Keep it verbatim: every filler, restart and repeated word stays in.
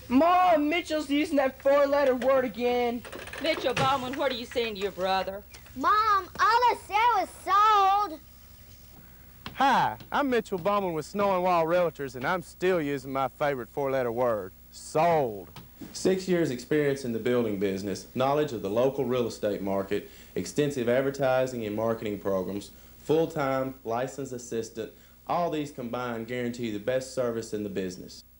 Mom, Mitchell's using that four-letter word again. Mitchell Bowman, what are you saying to your brother? Mom, all I said was sold. Hi, I'm Mitchell Bowman with Snow and Wild Realtors, and I'm still using my favorite four-letter word, sold. Six years experience in the building business, knowledge of the local real estate market, extensive advertising and marketing programs, full-time licensed assistant, all these combined guarantee the best service in the business.